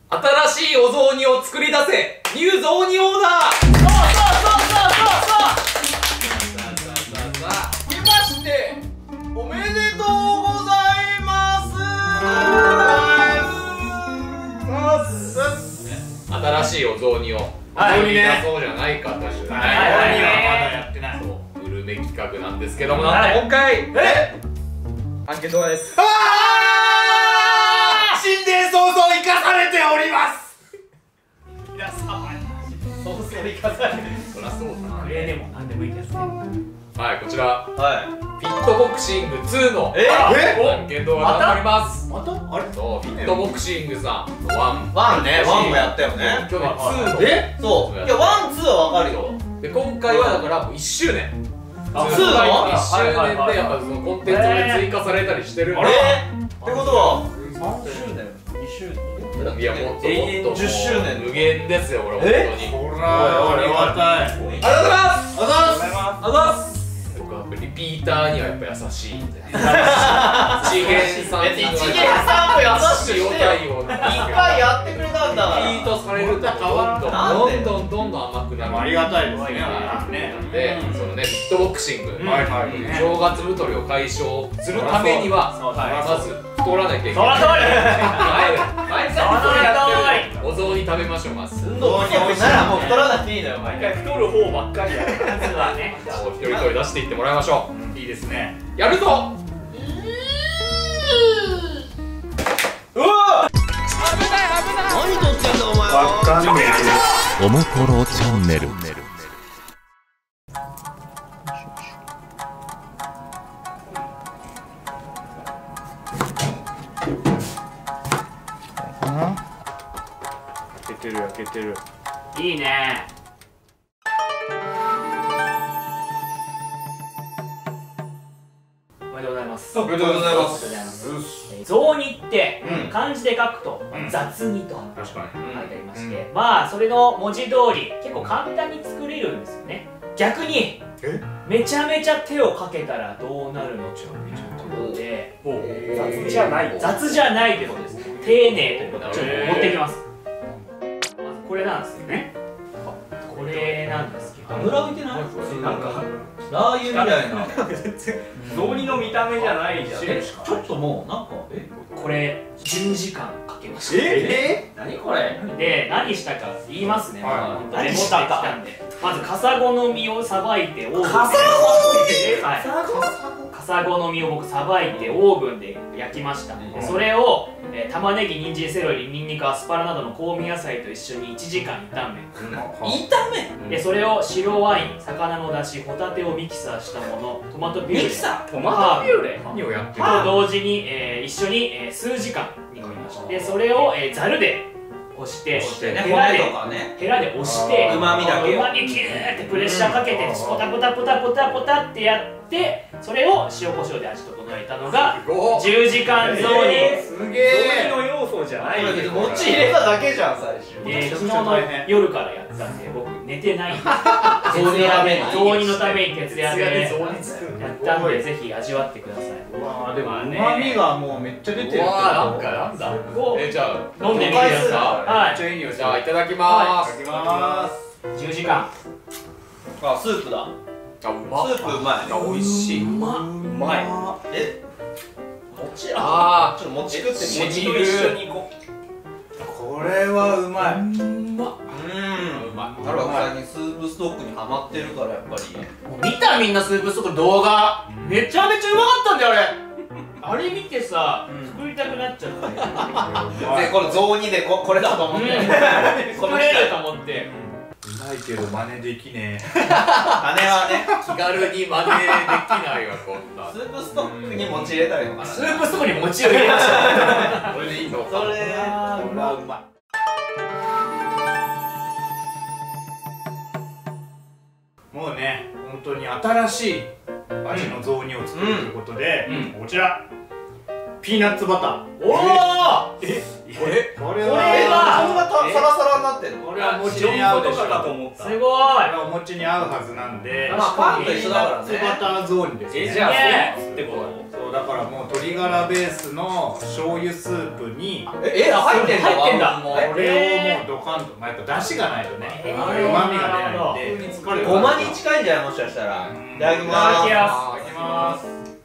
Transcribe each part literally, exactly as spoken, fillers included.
新しいお雑煮を作り出せニュー雑煮オーダー。 そうそうそうそうそうさあ明けましておめでとうございます。 新しいお雑煮を作り出そうじゃないかというね。 まだやってない。 そうグルメ企画なんですけども、なんと今回えアンケート動画です。 あー新年早々生かされております。皆様早々生かされてそりゃそうだな。 クレーでも何でもいいですね。 はい、こちらはいフィットボクシングツーのええアンケートが頑張ります。 またあれそうフィットボクシングさんのワンワンねワンもやったよね。 去年ツーのえそういやワンツーはわかるよ。 で今回はだからもういっしゅうねんあツーののいっしゅうねんでやっぱそのコンテンツで追加されたりしてるんで、 えってことはさんしゅうねんにしゅうねんいやもっと永遠もっとじゅっしゅうねん無限ですよこれ本当に。 ほらありがたい。 ありがとうございますありがとうございます。ありがとうございます僕はやっぱリピーターにはやっぱ優しいんで一元さん一元さんも優しくしてよ。 対応いっぱいやってくれたんだから。 リピートされるとどんどんどんどんどん甘くなる。 ありがたいですね。 なんでそのねフィットボクシングはいはい正月太りを解消するためにはまず太らなきゃいけない。 その通り毎回太りやってるお雑煮食べましょう。まず運動においならもう太らなくていいのよ。毎回太る方ばっかりや。 まずはね。 一人一人出していってもらいましょいいですね。 う。やるぞ。 うわ何撮ってんだお前は。 わかんねおもころチャンネル。 焼けてる焼けてる。 いいね。おめでとうございます。 おめでとうございます。 雑煮ってうん漢字で書くとうん雑煮と確かに。 書いてありまして、まあそれの文字通り結構簡単に作れるんですよね。逆にえめちゃめちゃ手をかけたらどうなるのかということで、 雑じゃない。 雑じゃないということです。丁寧ということをちょっと持ってきます。まずこれなんですよね。これなんですけど、 油浮いてない？ なんかラー油みたいな。 雑煮の見た目じゃないじゃん。 え、ちょっともうなんかえ？ これじゅうじかんかけました。 え？何これ？ で何したか言いますね。 はい本当に持ってきたんで、まずカサゴの実をさばいてオーブンで、 カサゴの実？ はい、カサゴの実を僕さばいてオーブンで焼きました。でそれを、えー、玉ねぎ、人参、セロリ、ニンニク、アスパラなどの香味野菜と一緒にいちじかん炒め、 炒め？ でそれを白ワイン、魚の出汁、ホタテをミキサーしたもの、トマトピューレ、 ミキサー？ トマトピューレ。 何をやってると同時に、えー一緒に、えー数時間煮込みました。でそれを、えー、ざるでこしてしてね、 ヘラで骨とかね。 ヘラで押してうまみだけをうまみキューってプレッシャーかけてポタポタポタポタポタってやってそれを塩コショウで味整えたのがじゅうじかん雑煮。 すげ雑煮え。 の要素じゃない。 餅入れただけじゃん最初。 えー昨日の夜からやったんで僕寝てないんで雑煮のために雑煮のために徹夜でやったんでぜひ味わってください。 わあでもまあね旨味がもうめっちゃ出てる。 うわーなんかなんだ。えじゃあ飲んでみてください。はめっちゃいい匂いすじる。 ゃあいただきまーす。 いただきます。 い、じゅうじかあ、スープだ。 あうまスープうまい。 あ美味しい。 ん。うまっ。 うまい。 え、餅あちょっと餅食ってみ餅て。 と一緒に行ここれはうまい。 う。うん。 うまい。 タロ最近スープストックにハマってるからやっぱり。 見たみんなスープストックの動画めちゃめちゃうまかったんだよあれあれ見てさ、作りたくなっちゃったよで、これ雑煮でここれだと思って。この作れると思ってうまいけど真似できねえ。 羽はね、 気軽に真似できないわこんな。 スープストックに餅入れたらいいのかな。 スープストックに餅を入れましたこれでいいのか。 それ、 あーこれはうまい。 もうね、本当に新しい味の雑煮を作るということで、 うんこちらピーナッツバター。 おおえこれこれこれはこんなたサラサラになってんの。 これは餅に合うでしょ。 思っすごいこれはお餅に合うはずなんで、 まあパンと一緒だからねピーナッツバター雑煮ですね。 えじゃあねそうってこと。 そうそうだからもう鶏ガラベースの醤油スープにええ入ってんだ入ってんだもうこれをもうドカンと、まあ、やっぱ出汁がないとねえーうまみが出ないんでごまに近いんじゃないもしかしたら。いただきいまただきす。 まいただきます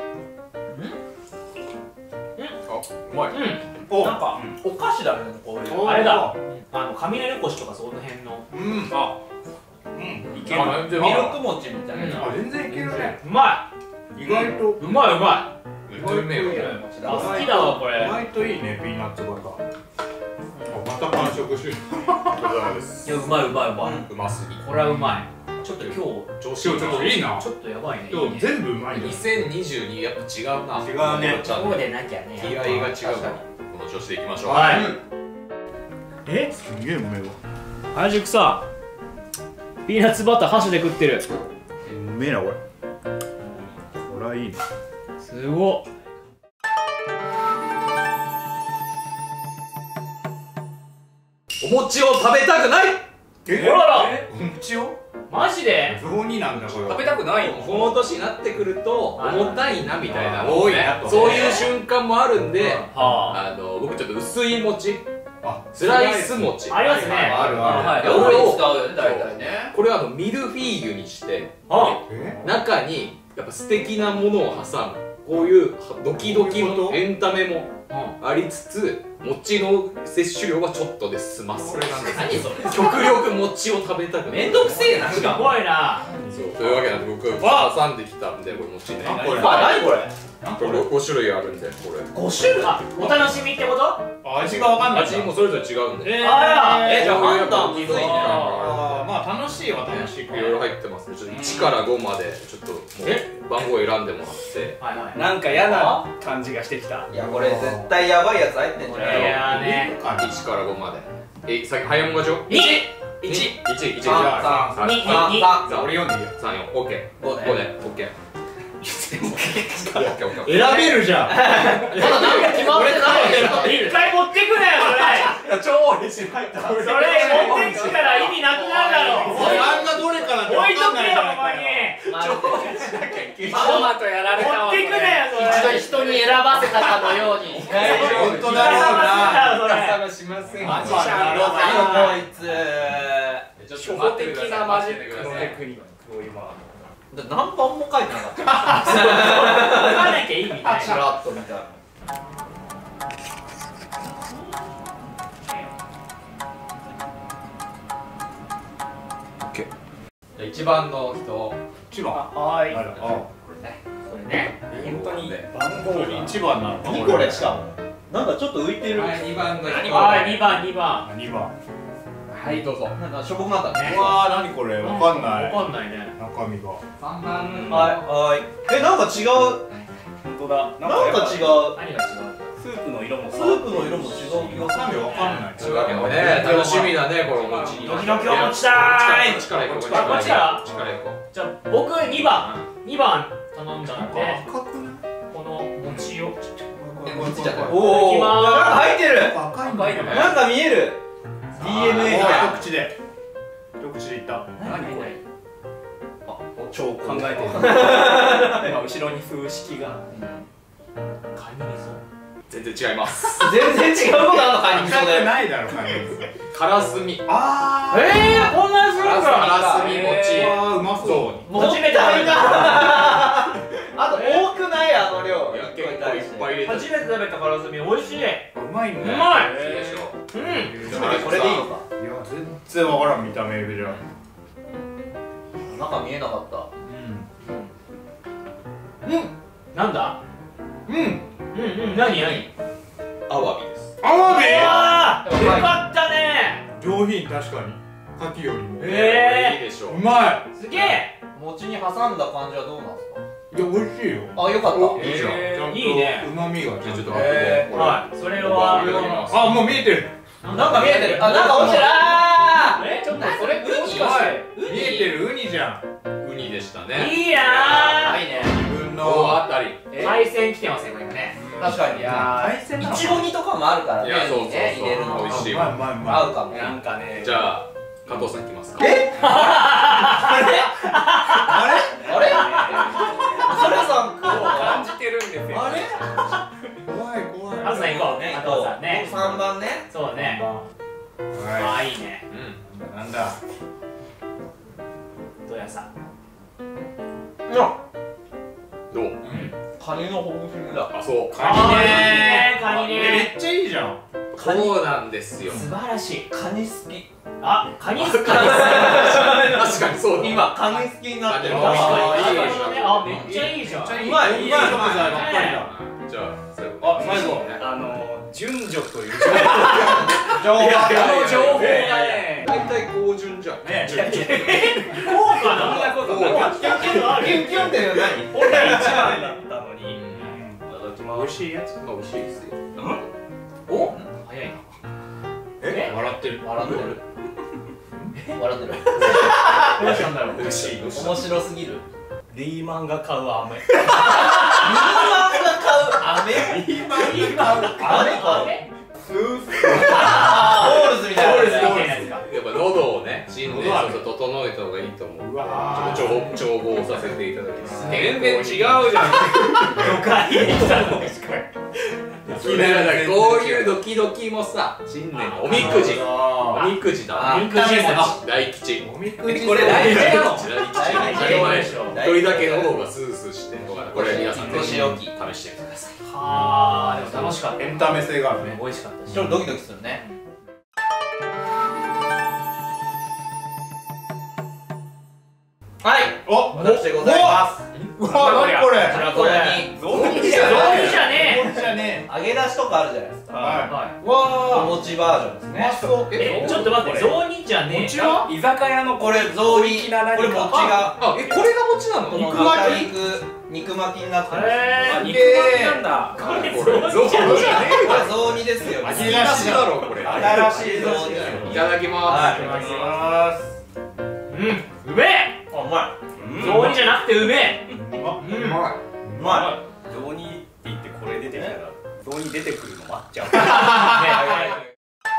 うまい。 おなんかお菓子だねこういう。 あれだあの雷おこしとかその辺のうんあうんいけるあ全然ミルク餅みたいな。 あ全然いけるねうま意外というまいうまめっちゃうめえよ。 いあ好きだわこれ意外といいねピーナッツバターあまた完食してるいやうまいうまいうまい、 うますぎ。 これはうまいちょっと今日調子ちょっといいなちょっとやばいねいいね今日全部うまいよにせんにじゅうにやっぱ違うな。 違うねちゃんとそうでなきゃね気合が違うな。この調子でいきましょう。 はいえすげえうめえわ原宿さピーナッツバター箸で食ってるうめえなこれこれはいいねすごっお餅を食べたくない。 えほららお餅をマジで雑煮なんだこれ食べたくないの。この年になってくると重たいなみたいなの多をねいなとそういう瞬間もあるんで、 はあの僕ちょっと薄い餅、 あスライス餅、 ありますねあるあるはい料理に使うよね大体ね。 これはあのミルフィーユにしてあえ中にやっぱ素敵なものを挟むこういうドキドキもこういうことエンタメもありつつ餅の摂取量はちょっとで済ます。 これなんです何それ。 極力餅を食べたくない。 めんどくせえなしすかも。 ごいなそうというわけなんで僕挟んできたんでこれ餅ね。 あこれあ何これ。 これご種類あるんでこれ五種類。 あお楽しみってこと味がわかんない味もそれぞれ違うんでえあらえじゃあこういう判断むずいね。 あーまあ楽しいは楽しいかいろいろ入ってますね。ちょっといちからごまでちょっともう番号選んでもらってはいはいなんか嫌な感じがしてきた。 いやこれ絶対やばいやつ入ってんじゃこないれやねいちからごまでえさっき早いもん勝ちょにいちいちいちじ三ゃあ三に三に三さあ俺読んでいいよさんよんオッケー五ごで。 でオッケーオッケーオッケー選べるじゃん。 まだなんか決まってないでしょ。 一回持ってくなよ超嬉しい入ったそれそれ持ってくから意味なくなるだろあんなどれから置いとけよここにママとやられたわ。 持ってくなよそれ一度人に選ばせたかのように。 本当だろうなそれ探しません。 マジシャンどうぞこいつ。 ちょっと待ってください的なマジックの待ってテクニックを今。 何番も書いてなかった。 書かなきゃ意味ないちらっと見た。 いちばんの人一番はーいあるあこれね本当にで番号が。 一番なの何これしかも。なんかちょっと浮いてる。 はいにばんの人はいにばんにばん二番はいどうぞなんかしょぼくなったね。 うわー何これわかんないわかんないね中身がさんばんはいはい。えなんか違う。 本当だ。 なんか違う。 何が違うスープの色もスープの色も違う気がする。 中身わかんないというわけでね楽しみだねこのお餅ドキドキお餅だーい力いこうあこっちから力いこじゃあ僕にばんにばん頼んだんで赤くないこの餅をえこっちじゃない。 おーなんか入ってる。 赤い赤いのね。 なんか見える。ディーエヌエー が。 一口で一口でいった何これ超考えてる。今後ろに風式が。 カニ味噌全然違います全然違うことあるのかに味噌赤くで。 ないだろカニからすみあーえーこんなにするからかすみ餅あーうまそう初めて食べたあと多くないあの量。 いや結構いっぱい入れて初めて食べたからすみ美味しいうまいねまいいいでしょうんこれでいいのか。 いや全然わからん見た目じゃ中見えなかった。 なんだうんうんうんうん何何アワビですアワビあーよかったね上品確かに牡蠣よりもえいいでしょうまーすげえ餅に挟んだ感じはどうなんですか。 いいや美味しいよあよかった。 いいじゃんえーちゃんといいねうまみがちゃんとじゃあちょっと待ってえこれはいそれは僕いただきますあもう見えてるなんか見えてる。あなんか落ちてる。あえちょっとそれウニか見えてるウニじゃんウニでしたねいいないね。 自分大の当たりー海鮮来てますねこれ今ね確かに。 いや海鮮なの。 いちご煮とかもあるからね。 いやそうそうそうね入れるの美味しいうまいうまいうまい合うかも。 なんかね。 じゃあ加藤さんいきますかえ？あれ？あれ？ さん感じてるんですよ。 あれ怖い怖い。 ハルさん行こうね、加藤さんね。 さんばんね。 そうね。あはあ、いいね。 うん。 い。なんだ。 どやさん。 どう？ カニのほぐし身だ。 あ、そう。 カニねー、カニめねっちゃいいじゃん。 そうなんですよ。 ー。素晴らしい。 カニ好き。 あ、カニ好き。 確かにそうだ。 今カニ好きになってる。 カニ確かに。 いいなるほどね。あ、めっちゃいいじゃん。 うまいうまい。 いい食材ばっかりだ。 じゃあ、最後。 あ、最後。 あの順序という情報いやいやいやこの情報がね、 大体高順じゃん。 ね。 こうかな。 そんなことこうなかっキュンキュンある。キュンキュンって何？ 本来一番だったのに。 うんいただき美ます。 味しいやつ。 まあ美味しいですよ。 お、早いな。 え、笑ってる。 笑ってる。笑ってる。 どうしたんだろう。 美味しい。どうした面白すぎる。 リーマンが買う飴。 リーマンが買う飴。リーマンが買う飴か。 スース。 ホールズみたいな。 ホールズみたいなやつか。 やっぱ喉をね、新年ちょっと整えた方がいいと思う。 うわちょっと調調合させていただきます。 全然違うじゃん。 魚介にしたの。 だからこういうドキドキもさ、新年のおみくじ。おみくじだ。 おみくじ餅。 大吉。 おみくじ。 これ大吉なの？大吉。 大吉当たり前でしょ。 大吉一人だけの方がスースーして。これ皆さんぜひ試年置きしてみてください。 はあ、でも楽しかった。 エンタメ性があるね。 美味しかったし。 ちょっとドキドキするね。はい。 お、 私でございます。 うわ、何これ。 これにゾーンじゾゃーンじゃねこれじゃね揚げ出しとかあるじゃないですえ。 か。 え。 ははい。 い。わお餅バージョンですね。 え、ちょっと待って、雑煮じゃねえ。 餅は居酒屋のこれ雑煮。これ餅があ、え、これが餅なの？ この肉巻き赤肉肉巻きになってます。 へ肉巻きなんだ。 これこれ雑煮じゃねえ。 これ雑煮ですよ。 揚げ出しだろこれ。 新しい雑煮。 いただきまはい。 す。 いただきます。 うん、うめえ。 あ、うま雑煮じゃなくてうめえ。 あ、うまい。 い。うまゾーニって言ってこれ出てきたらゾーニ出てくるの待っちゃう。 ね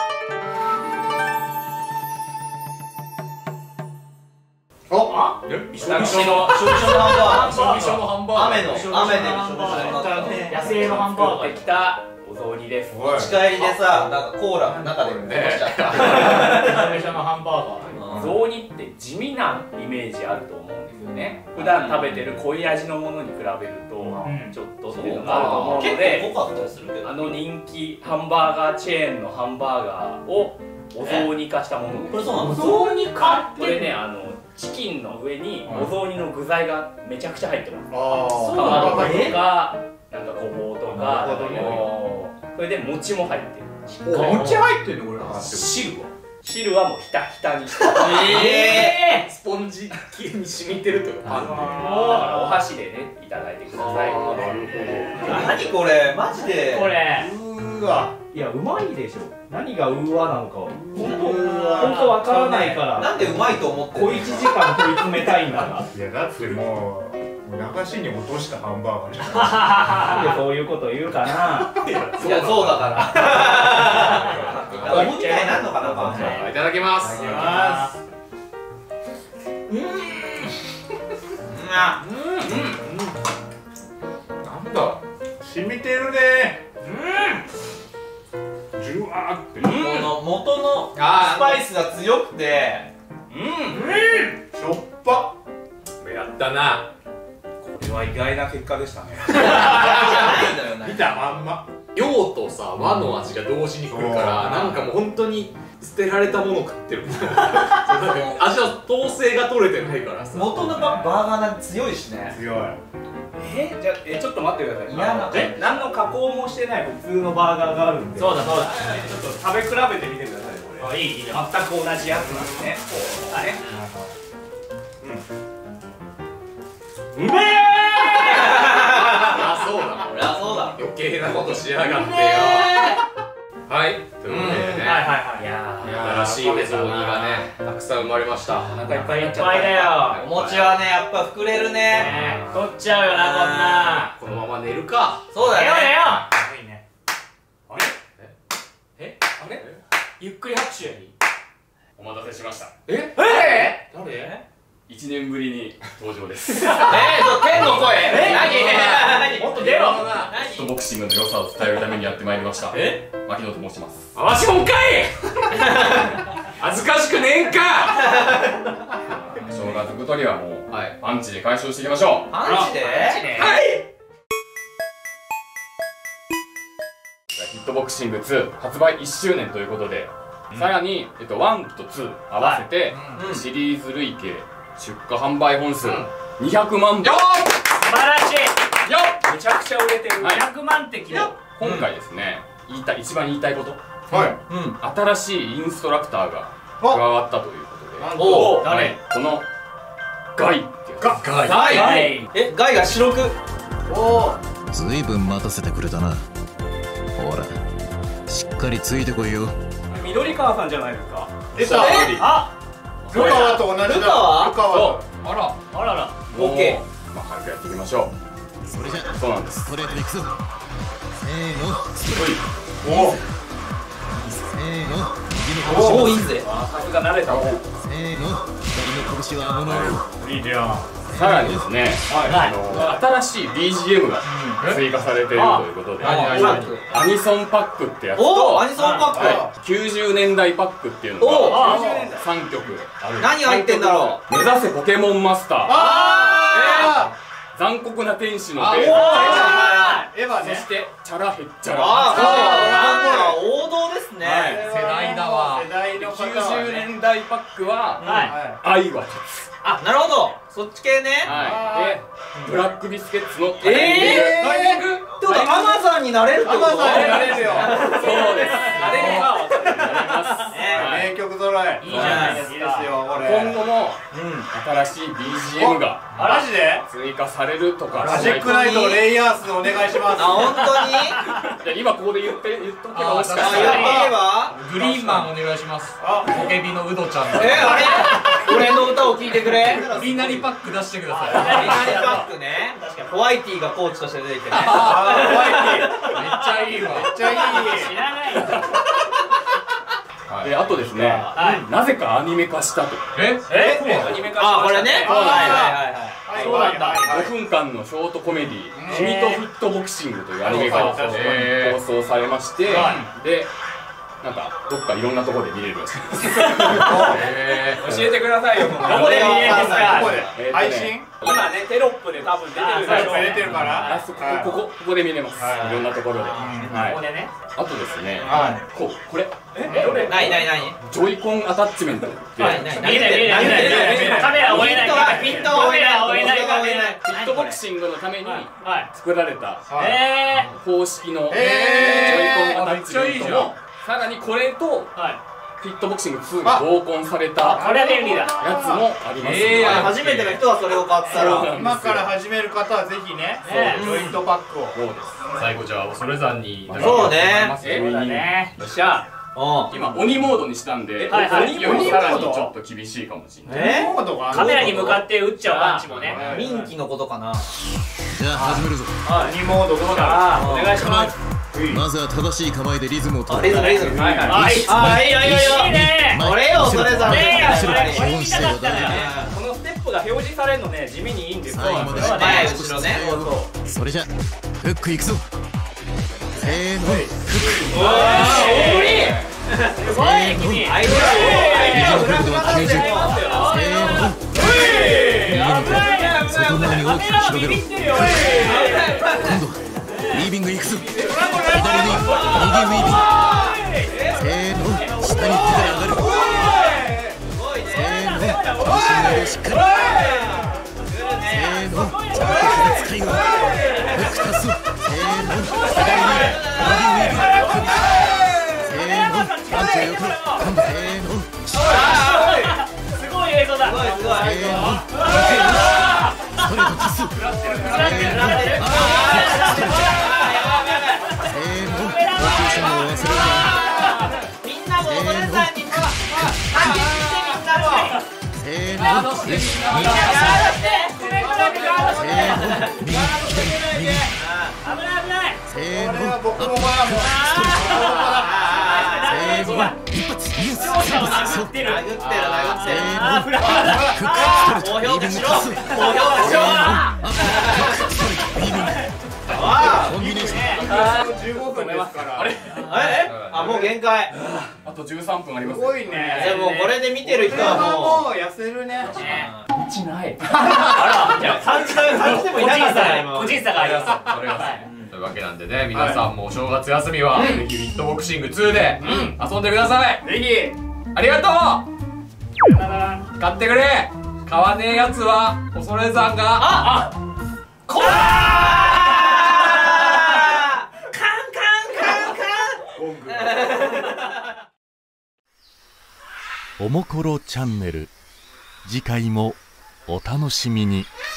あ、 え、 私私のい。しょびしょのハンバーガー。 一緒のハンバーガー。 雨の雨でびしょびしょになった。 野生のハンバーガ作ってきたお雑煮です。 おい。 持ち帰りでさ、なんかコーラの中でこぼしちゃった。 ー。最初のハンバーガー。 雑煮って地味なイメージあると思うんですよね。普段食べてる濃い味のものに比べるとんちょっとっていうのがあると思うの結で、 構濃かったりするけど。 あの人気ハンバーガーチェーンのハンバーガーをお雑煮化したものです。 これそうなの？ 雑煮かこれね、あのチキンの上にお雑煮の具材がめちゃくちゃ入ってます。 あそうなのかまぼことか、なんかごぼうとか、 なるほどねそれで餅も入ってる。 あ。餅入ってんのこれ。 汁は汁はもうひたひたにして、 ええ。 スポンジ系に染みてるというかパンで。 だからお箸でね、いただいてください。 なる何これマジで。 これうーわ。 いや、うまいでしょ。何がうーわなのかは。 う本当、 ー本当わからないから。 なんでうまいと思ってる小一時間問い詰めたいんだが。 いやだってもう流しに落としたハンバーガーじゃん。 なんでそういうこと言うかな。 いや、そうだから。おみたいになんのかな、パンいただきます。 いただきます。 なんだ。 染みてるね。ジュワーって。 この元のスあパイスが強くて、 しょっぱ。 あ、やったな。 これは意外な結果でしたね。 じゃないんだよね。 見たまんま。 洋とさ和の味が同時に来るから、なんかもう本当に捨てられたものを食ってるみたいな。そうなんか味の統制が取れてないからさ。 元のバーガーなんて強いしね。 強い。 え、じゃあ、え、ちょっと待ってください。 嫌なえ、何の加工もしてない普通のバーガーがあるんで。 そうだそうだ。 ちょっと食べ比べてみてください、これ。 あ、いいいいね。 全く同じやつなんですね。こうね。 うめえ。 あ、そうだ。 そりゃそうだ。 余計なことしやがってよ。はい。ということでね。 はいはいはい。 いや新しいお雑煮がね、たくさん生まれました。 ー、お腹いっぱいになっちゃった。 いっぱいだよ。 お餅はね、やっぱ膨れるね。 ねえ、取っちゃうよなこんな。 このまま寝るか。 そうだよね。 寝よう寝よいいね。 う。え、あれ？ゆっくり拍手やり。 お待たせしました。 え？ え？ 誰？ いちねんぶりに登場です。 えーと天の声何もっと出ろ。 フィットボクシングの良さを伝えるためにやってまいりました。 え牧野と申します。 わしもんかい恥ずかしくねえんか正月太りはもうはいパンチで解消していきましょう。 パンチでヒットボクシングツー発売いっしゅうねんということで、さらに、えっと、ワンとツー合わせて、シリーズ累計出荷販売本数にひゃくまんぼん。 素晴らしい。 よっめちゃくちゃ売れてる。 にひゃくまんてきだ。 今回ですね、言いたい一番言いたいこと、 はい新しいインストラクターが加わったということで、 なんおと誰？ このガイってやつ。 ガイガイはいえガイが白くおおずいぶん待たせてくれたな。ほらしっかりついてこいよ。 緑川さんじゃないですか。 出たあ、 ルカワと同じだ。 ルカワルカワあらあらら。 もう OK まあ早くやっていきましょそれじゃう。そうなんです。 ストレートでいくぞ。せーのストレート。 おせーの右のおおいいぜさすが慣れた。 せーの左の拳は物をいいじゃん。 さらにですね、 はいあの新しい ビージーエム が追加されているということで、 何何アニソンパックってやつおと、 おアニソンパックはいきゅうじゅうねんだいパックっていうのおがあさんきょくある。 何入ってんだろ目指せポケモンマスター、 あ残酷な天使のあベース、 ーエヴァね。 そしてチャラヘッチャラ、 ああそうなんだ王道ですね世代だわ。 世代の方きゅうじゅうねんだいパックはは愛は勝つ。 あなるほどそっち系ねはい。でブラックビスケッツのええタイミングってことはアマゾンになれるってことアマゾンになれるよ。 そうです。 なれるかなります。 ね名曲揃い。 いいじゃないですかいいですよこれ。 今後も新しい ビージーエム がマジで？ 追加されるとかマジックナイトレイヤースお願いします。 あ本当にいや今ここで言って言っとけばもしかあしたらやっていけばグリーンマンお願いします。 あポケビのウドちゃんのえあれ俺の歌を聴いてくれみんなにパック出してください。 ミナリパックねホワイティがコーチとして出てきてねあーホワイティ。 めっちゃいいわ。 めっちゃいい。 知らないんだ。 であとですね、 はいなぜかアニメ化したと。 ええアニメ化しました。 あこれねあーはいはいはいそうなんだごふんかんのショートコメディ「君とフィットボクシング」というアニメがへー放送されまして、 はでなんかどっかいろんなところで見れるらしいです。 え教えてくださいよ。 どこで見れるんですかどこでえーとね配信？ 今ねテロップで多分出てるでしょ。 出てるからあそこここここで見れます。いろんなところで。はい。 ここでね。 あとですね、 はこうこれえどれ？ ないないないジョイコンアタッチメントってないない見えない見えない見えない見えない。カメラ追えない。 ヒットは追えないカメラ追えない。 ヒットは追えないフィットボクシングのためにはい。 作られたい。 え公式のジョイえーコンアタッチメントもさらにこれとー。はい。 フィットボクシングツーが合コンされたこれは便利だ。 やつもあります。 えーはい初めての人はそれを買ったらそうなんですよ今から始める方はぜひね、 ねジョイントパックを。 そうです。 最後じゃあ恐山に。 そうねえそうだね。 よっしゃ。 うん今鬼モードにしたんで、 はいはい鬼よりさらにちょっと厳しいかもしれない。 えモードがあるカメラに向かって打っちゃうパンチもね。 人気のことかなじゃあ始めるぞ。 鬼モードどうなああお願いします。 まずは正しい構えでリズムをあ取る。 レズレズはいはい。 あいいよいいよいいよいいね。 これよそれぞれねえやっ後ろぱりこれ基本見たかったのよね。 このステップが表示されるのね地味にいいんですよ。 最後までそうだね前後ろねそれじゃフックいくぞ。せーの。 大振り。すごい君。 アイドル右の角度はきゅうじゅう。せーの。 危ない危ない外側に大きく広げろ。 ビビってるよ。 今度はウィービングいくぞ。左ウィービング、右ウィービング。せーの。下に手から上がる。せーの。重心などをしっかり。せーの。ちゃんと膝使いの。フック足す。せーの。左ウィービング、右ウィービング。せーの。パンチをよく。今度せーの。 すごい映像だ。 すごいすごいせーの。ストレートキス。せーの。せーの。高級線を忘れるな。 みんなもそれぞれにあ見てみんなもせーの。よし。 やだって。 せーのこれは僕ももやもせーの一発ニュース殴ってる殴ってる殴ってるあーフラフラ高評価しろ高評価しろあコンビネーションじゅうごふんですからあれえあもう限界あとじゅうさんぷんありますすごいねでもこれで見てる人これははもうもう痩せるねうちないあらじゃあ感じ感じてもいなかったね今個人差がありますそれがというわけなんでね、皆さんもお正月休みはぜひフィットボクシングツーで遊んでください。 ぜひありがとう。買ってくれ。買わねえやつは恐山があこらカンカンカンカンおもころチャンネル次回もお楽しみに。